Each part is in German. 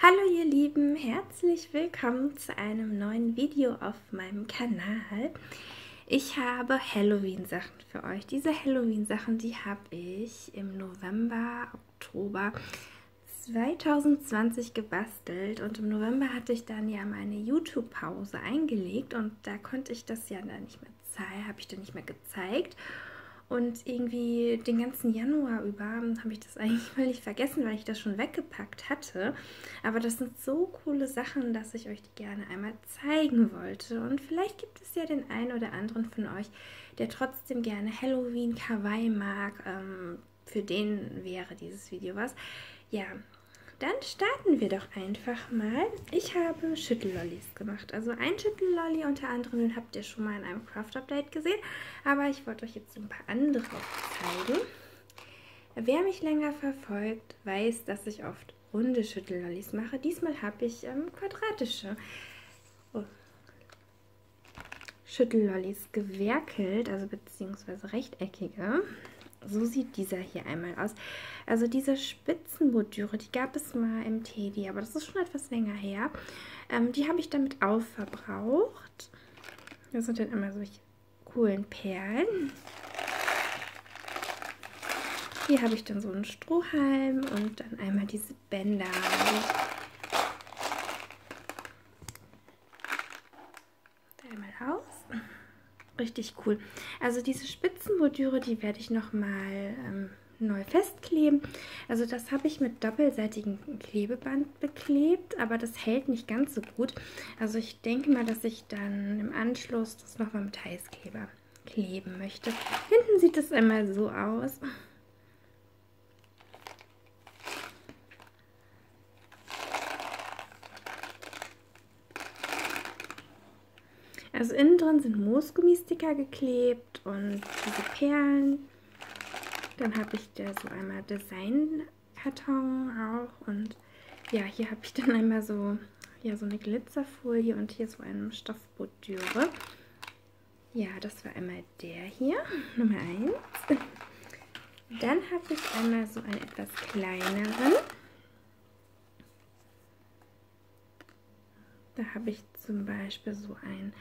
Hallo ihr Lieben, herzlich willkommen zu einem neuen Video auf meinem Kanal. Ich habe Halloween-Sachen für euch. Diese Halloween-Sachen, die habe ich im November, Oktober 2020 gebastelt und im November hatte ich dann ja meine YouTube-Pause eingelegt und da konnte ich das ja dann nicht mehr zeigen, habe ich dann nicht mehr gezeigt. Und irgendwie den ganzen Januar über habe ich das eigentlich völlig vergessen, weil ich das schon weggepackt hatte. Aber das sind so coole Sachen, dass ich euch die gerne einmal zeigen wollte. Und vielleicht gibt es ja den einen oder anderen von euch, der trotzdem gerne Halloween Kawaii mag. Für den wäre dieses Video was. Ja, dann starten wir doch einfach mal. Ich habe Schüttellollis gemacht. Also ein Schüttellolli unter anderem, den habt ihr schon mal in einem Craft-Update gesehen. Aber ich wollte euch jetzt ein paar andere zeigen. Wer mich länger verfolgt, weiß, dass ich oft runde Schüttellollis mache. Diesmal habe ich quadratische Schüttellollis gewerkelt, also beziehungsweise rechteckige. So sieht dieser hier einmal aus. Also diese Spitzenbordüre, die gab es mal im Teddy, aber das ist schon etwas länger her. Die habe ich damit aufverbraucht. Das sind dann immer solche coolen Perlen. Hier habe ich dann so einen Strohhalm und dann einmal diese Bänder. Einmal aus. Richtig cool. Also diese Spitzenbordüre, die werde ich nochmal neu festkleben. Also das habe ich mit doppelseitigem Klebeband beklebt, aber das hält nicht ganz so gut. Also ich denke mal, dass ich dann im Anschluss das nochmal mit Heißkleber kleben möchte. Hinten sieht es einmal so aus. Also innen drin sind Moosgummisticker geklebt und diese Perlen. Dann habe ich da so einmal Designkarton auch und ja, hier habe ich dann einmal so, ja, so eine Glitzerfolie und hier so eine Stoffbordüre. Ja, das war einmal der hier, Nummer 1. Dann habe ich einmal so einen etwas kleineren. Da habe ich zum Beispiel so ein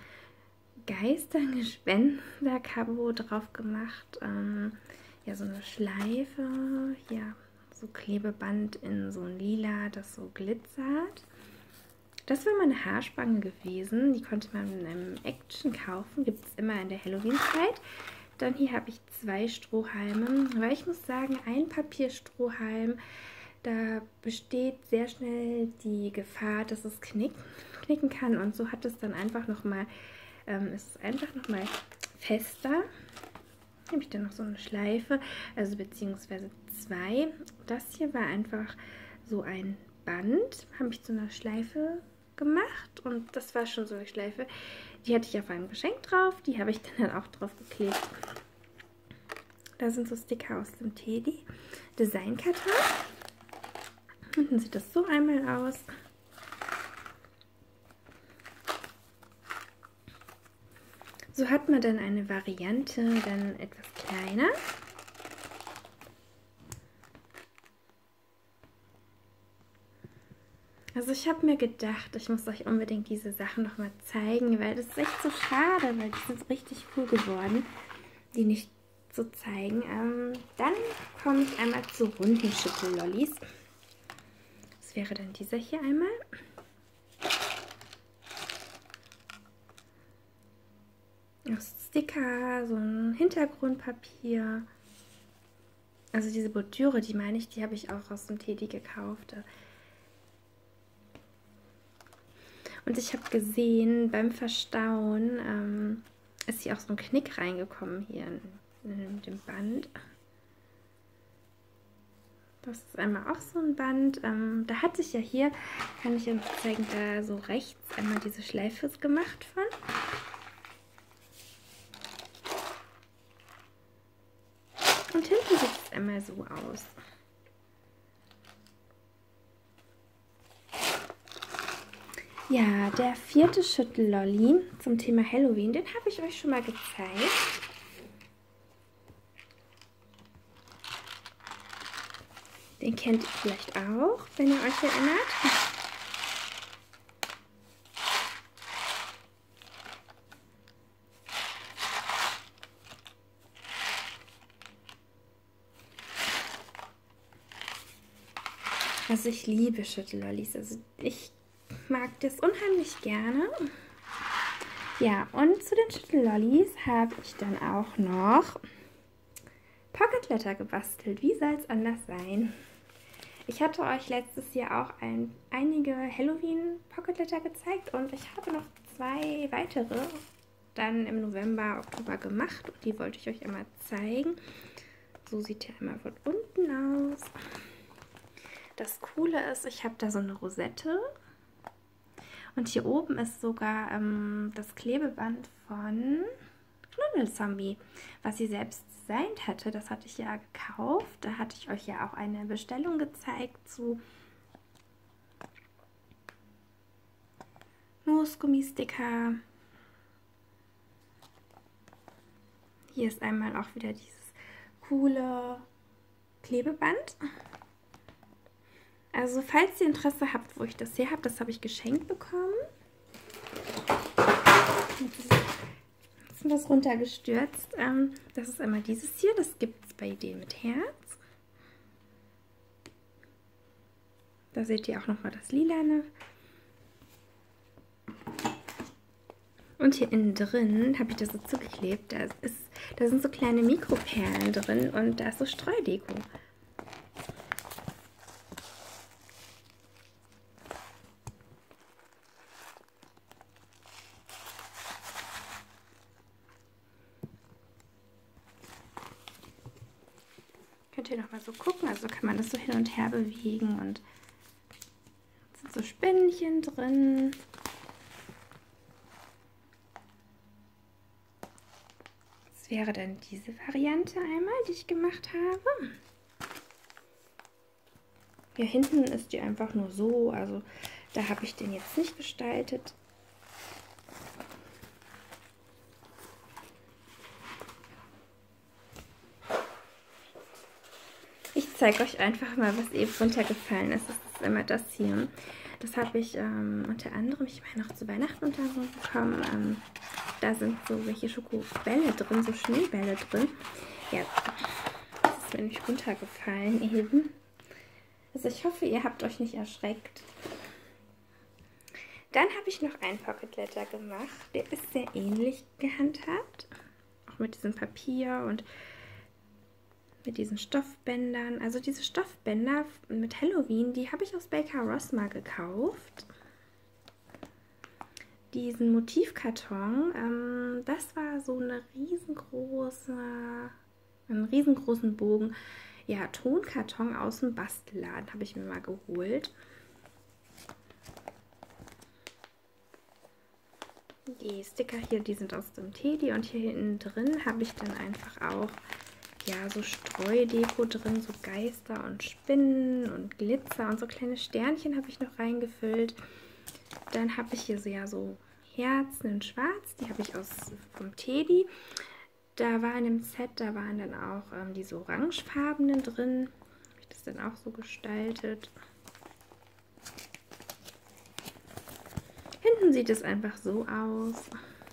Geistergespenster-Kabo drauf gemacht. Ja, so eine Schleife. Ja, so Klebeband in so ein Lila, das so glitzert. Das war meine Haarspange gewesen. Die konnte man in einem Action kaufen. Gibt es immer in der Halloween-Zeit. Dann hier habe ich 2 Strohhalme. Aber ich muss sagen, ein Papierstrohhalm, da besteht sehr schnell die Gefahr, dass es knicken kann. Und so hat es dann einfach nochmal, ist es einfach nochmal fester. Hier habe ich dann noch so eine Schleife, also beziehungsweise 2. Das hier war einfach so ein Band, habe ich zu einer Schleife gemacht und das war schon so eine Schleife. Die hatte ich auf einem Geschenk drauf, die habe ich dann auch drauf geklebt. Da sind so Sticker aus dem Teddy, Designkarton. Hinten sieht das so einmal aus. So hat man dann eine Variante, dann etwas kleiner. Also ich habe mir gedacht, ich muss euch unbedingt diese Sachen nochmal zeigen, weil das ist echt so schade, weil die sind richtig cool geworden, die nicht zu zeigen. Dann komme ich einmal zu runden Schüttellollis. Das wäre dann dieser hier einmal. Sticker, so ein Hintergrundpapier. Also diese Bordüre, die meine ich, die habe ich auch aus dem Teddy gekauft. Und ich habe gesehen, beim Verstauen ist hier auch so ein Knick reingekommen hier in dem Band. Das ist einmal auch so ein Band. Da hatte ich ja hier, kann ich ja noch zeigen, da so rechts einmal diese Schleife gemacht von. Und hinten sieht es einmal so aus. Ja, der 4. Schüttellolli zum Thema Halloween, den habe ich euch schon mal gezeigt. Den kennt ihr vielleicht auch, wenn ihr euch erinnert. Also ich liebe Schüttellollis. Also ich mag das unheimlich gerne. Ja, und zu den Schüttellollis habe ich dann auch noch Pocket Letter gebastelt. Wie soll es anders sein? Ich hatte euch letztes Jahr auch einige Halloween Pocket Letter gezeigt und ich habe noch 2 weitere dann im November, Oktober gemacht und die wollte ich euch einmal zeigen. So sieht der einmal von unten aus. Das Coole ist, ich habe da so eine Rosette und hier oben ist sogar das Klebeband von Knuddelzombie, was sie selbst designt hatte. Das hatte ich ja gekauft. Da hatte ich euch ja auch eine Bestellung gezeigt zu Moosgummisticker. Hier ist einmal auch wieder dieses coole Klebeband. Also falls ihr Interesse habt, wo ich das her habe, das habe ich geschenkt bekommen. Jetzt ist das runtergestürzt. Das ist einmal dieses hier, das gibt es bei Ideen mit Herz. Da seht ihr auch nochmal das Lilane. Und hier innen drin habe ich das so zugeklebt. Da sind so kleine Mikroperlen drin und da ist so Streudeko. Könnt ihr noch mal so gucken, also kann man das so hin und her bewegen und es sind so Spinnchen drin. Das wäre dann diese Variante einmal, die ich gemacht habe. Hier hinten ist die einfach nur so, also da habe ich den jetzt nicht gestaltet. Ich zeige euch einfach mal, was eben runtergefallen ist. Das ist immer das hier. Das habe ich unter anderem, ich meine, noch zu Weihnachten unter anderem bekommen. Da sind so welche Schokobälle drin, so Schneebälle drin. Ja, das ist mir nicht runtergefallen eben. Also ich hoffe, ihr habt euch nicht erschreckt. Dann habe ich noch einen Pocket Letter gemacht. Der ist sehr ähnlich gehandhabt. Auch mit diesem Papier und mit diesen Stoffbändern. Also diese Stoffbänder mit Halloween, die habe ich aus Baker Ross mal gekauft. Diesen Motivkarton, das war so eine einen riesengroßen Bogen. Ja, Tonkarton aus dem Bastelladen habe ich mir mal geholt. Die Sticker hier, die sind aus dem Teddy und hier hinten drin habe ich dann einfach auch ja, so Streudeko drin, so Geister und Spinnen und Glitzer und so kleine Sternchen habe ich noch reingefüllt. Dann habe ich hier so, ja, so Herzen in Schwarz, die habe ich vom Teddy. Da war in dem Set, da waren dann auch diese orangefarbenen drin. Habe ich das dann auch so gestaltet. Hinten sieht es einfach so aus.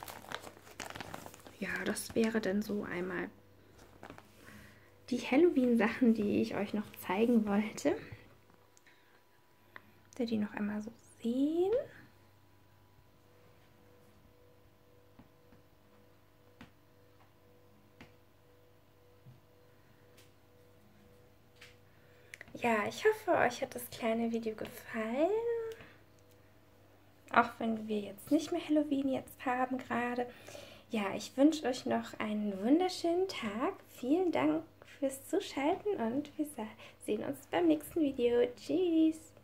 Ja, das wäre dann so einmal die Halloween-Sachen, die ich euch noch zeigen wollte. Dass ihr die noch einmal so sehen. Ja, ich hoffe, euch hat das kleine Video gefallen. Auch wenn wir jetzt nicht mehr Halloween jetzt haben gerade. Ja, ich wünsche euch noch einen wunderschönen Tag. Vielen Dank fürs Zuschalten und wir sehen uns beim nächsten Video. Tschüss!